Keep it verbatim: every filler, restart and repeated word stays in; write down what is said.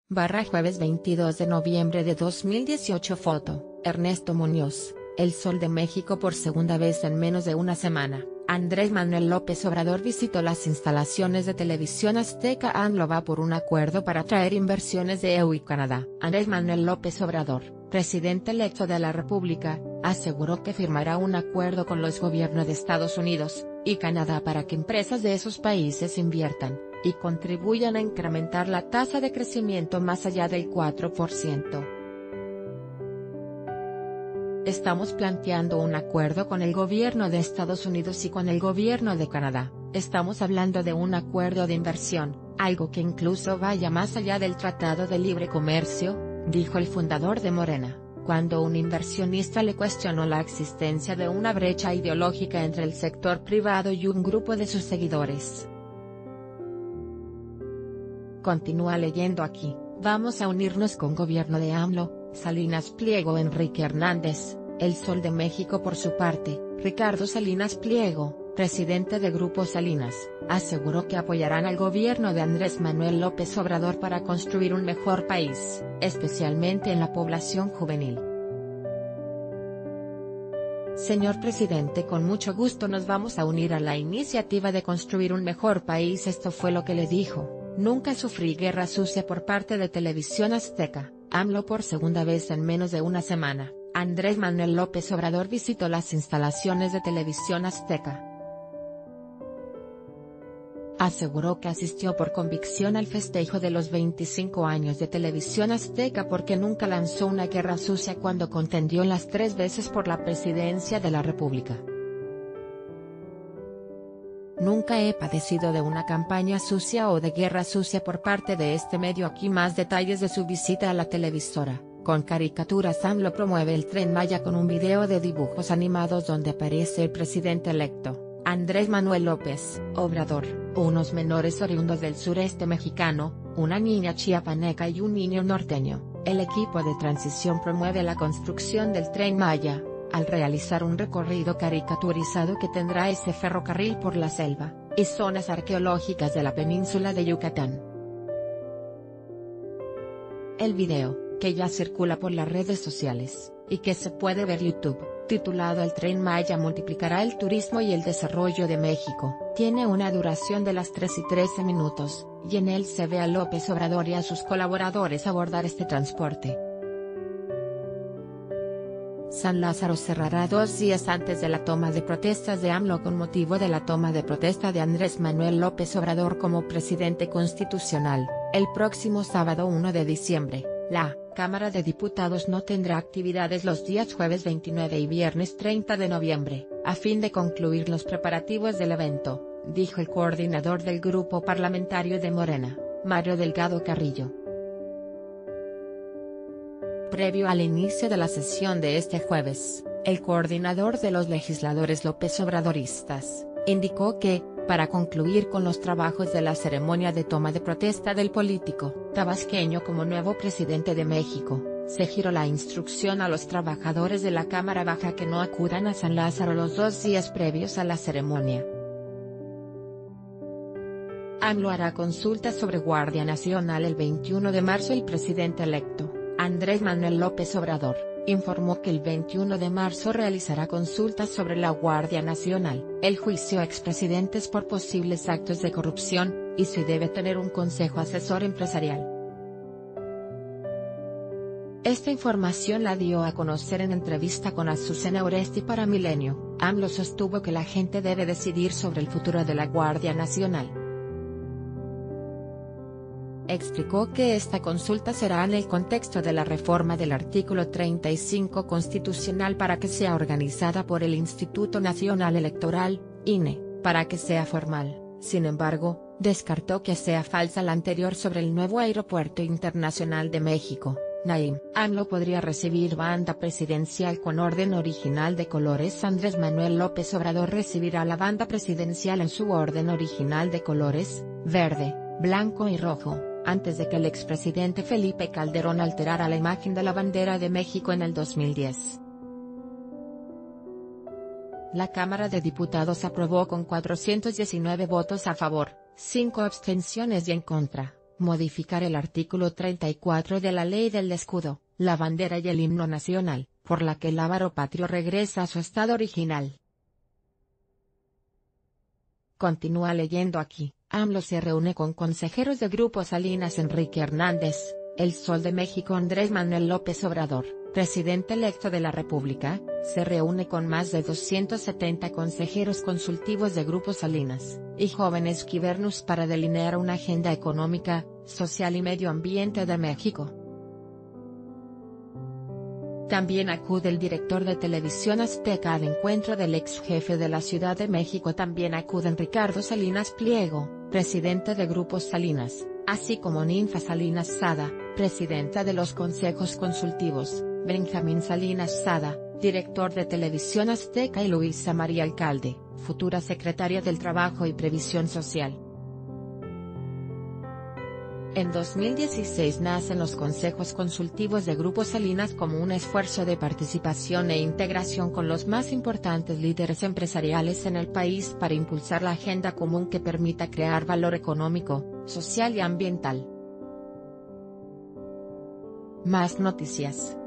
Barra jueves veintidós de noviembre de dos mil dieciocho. Foto, Ernesto Muñoz, El Sol de México. Por segunda vez en menos de una semana, Andrés Manuel López Obrador visitó las instalaciones de Televisión Azteca. AMLO va por un acuerdo para atraer inversiones de E U y Canadá. Andrés Manuel López Obrador, presidente electo de la República, aseguró que firmará un acuerdo con los gobiernos de Estados Unidos y Canadá para que empresas de esos países inviertan y contribuyan a incrementar la tasa de crecimiento más allá del cuatro por ciento. Estamos planteando un acuerdo con el gobierno de Estados Unidos y con el gobierno de Canadá. Estamos hablando de un acuerdo de inversión, algo que incluso vaya más allá del Tratado de Libre Comercio, dijo el fundador de Morena, cuando un inversionista le cuestionó la existencia de una brecha ideológica entre el sector privado y un grupo de sus seguidores. Continúa leyendo aquí: vamos a unirnos con gobierno de AMLO, Salinas Pliego. Enrique Hernández, El Sol de México. Por su parte, Ricardo Salinas Pliego, presidente de Grupo Salinas, aseguró que apoyarán al gobierno de Andrés Manuel López Obrador para construir un mejor país, especialmente en la población juvenil. Señor presidente, con mucho gusto nos vamos a unir a la iniciativa de construir un mejor país. Esto fue lo que le dijo. Nunca sufrí guerra sucia por parte de Televisión Azteca. AMLO. Por segunda vez en menos de una semana, Andrés Manuel López Obrador visitó las instalaciones de Televisión Azteca. Aseguró que asistió por convicción al festejo de los veinticinco años de Televisión Azteca porque nunca lanzó una guerra sucia cuando contendió las tres veces por la presidencia de la República. Nunca he padecido de una campaña sucia o de guerra sucia por parte de este medio. Aquí más detalles de su visita a la televisora. Con caricaturas. AMLO promueve el Tren Maya con un video de dibujos animados donde aparece el presidente electo, Andrés Manuel López Obrador, unos menores oriundos del sureste mexicano, una niña chiapaneca y un niño norteño. El equipo de transición promueve la construcción del Tren Maya, al realizar un recorrido caricaturizado que tendrá ese ferrocarril por la selva y zonas arqueológicas de la península de Yucatán. El video, que ya circula por las redes sociales, y que se puede ver en YouTube, titulado El Tren Maya multiplicará el turismo y el desarrollo de México, tiene una duración de las tres y trece minutos, y en él se ve a López Obrador y a sus colaboradores abordar este transporte. San Lázaro cerrará dos días antes de la toma de protestas de AMLO con motivo de la toma de protesta de Andrés Manuel López Obrador como presidente constitucional. El próximo sábado uno de diciembre, la Cámara de Diputados no tendrá actividades los días jueves veintinueve y viernes treinta de noviembre, a fin de concluir los preparativos del evento, dijo el coordinador del grupo parlamentario de Morena, Mario Delgado Carrillo. Previo al inicio de la sesión de este jueves, el coordinador de los legisladores López Obradoristas, indicó que, para concluir con los trabajos de la ceremonia de toma de protesta del político tabasqueño como nuevo presidente de México, se giró la instrucción a los trabajadores de la Cámara Baja que no acudan a San Lázaro los dos días previos a la ceremonia. AMLO hará consulta sobre Guardia Nacional el veintiuno de marzo. El presidente electo, Andrés Manuel López Obrador, informó que el veintiuno de marzo realizará consultas sobre la Guardia Nacional, el juicio a expresidentes por posibles actos de corrupción, y si debe tener un consejo asesor empresarial. Esta información la dio a conocer en entrevista con Azucena Oresti para Milenio. AMLO sostuvo que la gente debe decidir sobre el futuro de la Guardia Nacional. Explicó que esta consulta será en el contexto de la reforma del artículo treinta y cinco constitucional para que sea organizada por el Instituto Nacional Electoral, I N E, para que sea formal. Sin embargo, descartó que sea falsa la anterior sobre el nuevo Aeropuerto Internacional de México, Naim. AMLO podría recibir banda presidencial con orden original de colores. Andrés Manuel López Obrador recibirá la banda presidencial en su orden original de colores, verde, blanco y rojo, antes de que el expresidente Felipe Calderón alterara la imagen de la bandera de México en el dos mil diez. La Cámara de Diputados aprobó con cuatrocientos diecinueve votos a favor, cinco abstenciones y en contra, modificar el artículo treinta y cuatro de la Ley del Escudo, la bandera y el himno nacional, por la que el Lábaro Patrio regresa a su estado original. Continúa leyendo aquí. AMLO se reúne con consejeros de Grupo Salinas. Enrique Hernández, El Sol de México. Andrés Manuel López Obrador, presidente electo de la República, se reúne con más de doscientos setenta consejeros consultivos de Grupo Salinas y Jóvenes Kibernus para delinear una agenda económica, social y medio ambiente de México. También acude el director de Televisión Azteca al encuentro del ex jefe de la Ciudad de México. También acuden Ricardo Salinas Pliego, presidente de Grupo Salinas, así como Ninfa Salinas Sada, presidenta de los consejos consultivos, Benjamín Salinas Sada, director de Televisión Azteca, y Luisa María Alcalde, futura secretaria del Trabajo y Previsión Social. En dos mil dieciséis nacen los consejos consultivos de Grupo Salinas como un esfuerzo de participación e integración con los más importantes líderes empresariales en el país para impulsar la agenda común que permita crear valor económico, social y ambiental. Más noticias.